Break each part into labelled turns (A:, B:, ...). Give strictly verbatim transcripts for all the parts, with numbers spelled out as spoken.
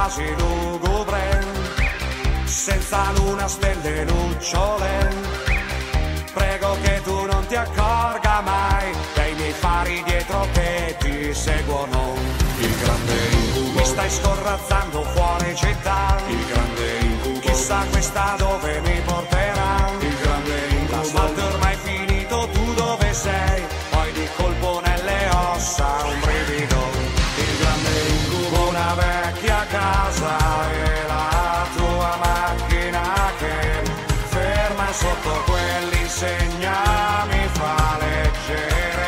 A: quasi lugubre, senza luna, stelle, lucciole. Prego che tu non ti accorga mai dei miei fari dietro che ti seguono.
B: Il grande incubo,
A: Mi stai scorrazzando fuori città,
B: il grande incubo,
A: chissà questa dove mi porterà.
B: il grande incubo,
A: L'asfalto è ormai finito, tu dove sei? Poi di colpo nelle ossa un brivido.
B: il grande incubo,
A: Una vecchia casa e la tua macchina che ferma sotto quell'insegna mi fa leggere.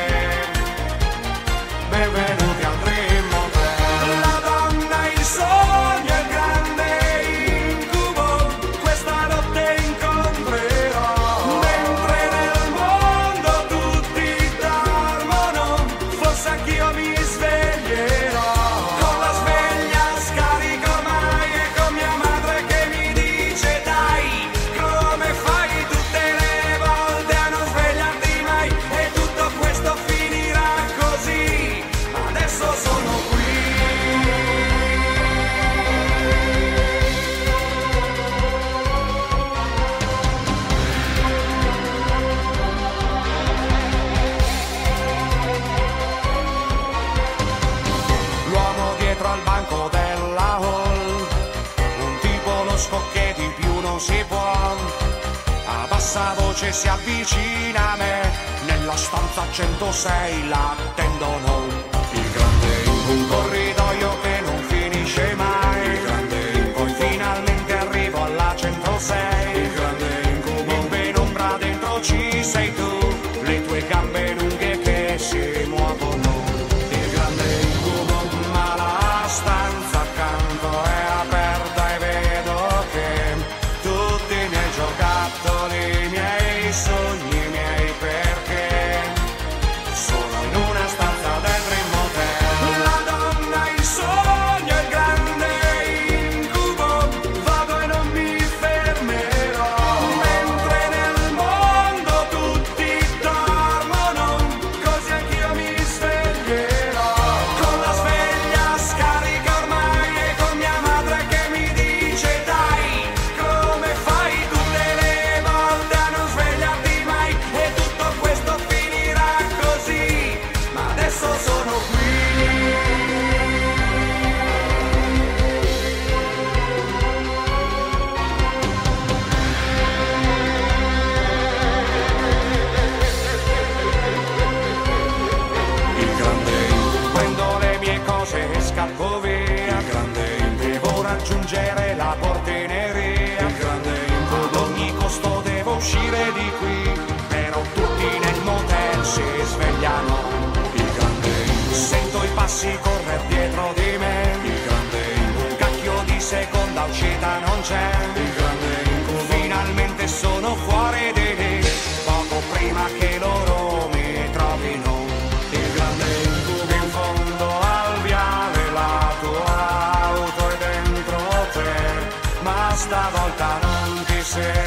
A: Benvenuti al Dream Hotel. La donna, il sogno, il grande incubo, questa notte incontrerò. Mentre nel mondo tutti dormono, forse anch'io mi sveglierò. Con la sveglia scarico ormai e con mia madre che mi dice dai, come fai tutte le volte a non svegliarti mai? E tutto questo finirà così, ma adesso sono qui. L'uomo dietro al banco della hall, un tipo lo che di più non si può. A bassa voce si avvicina a me, nella stanza centosei l'attendono.
B: il grande
A: Un
B: incubo,
A: corridoio che non finisce mai,
B: il grande
A: poi
B: incubo,
A: finalmente arrivo alla centosei.
B: il grande incubo,
A: In penombra dentro ci sei tu, le tue gambe lunghe che si muovono.
B: il grande incubo,
A: Ma la stanza accanto è aperta e vedo che tutti i miei giocattoli, i miei sogni, i miei perché sono in una stanza del Dream Hotel. La donna, il sogno, il grande incubo, vado e non mi fermerò. Mentre nel mondo tutti dormono, così anch'io mi sveglierò. Con la sveglia scarica ormai e con mia madre che mi dice dai, come fai tutte le volte a non svegliarti mai? E tutto questo finirà così, ma adesso sono qui.
B: il grande incubo,
A: Prendo le mie cose e scappo via,
B: il grande incubo,
A: devo raggiungere la portineria.
B: il grande
A: Ad
B: incubo,
A: ogni costo devo uscire di qui, però tutti nel motel si svegliano.
B: il grande incubo,
A: Sento i passi correre dietro di me,
B: il grande incubo,
A: un cacchio di seconda uscita non c'è.
B: il grande incubo,
A: Finalmente sono fuori di lì, poco prima che loro mi trovino.
B: il grande incubo,
A: In fondo al viale la tua auto è dentro te, ma stavolta non ti sei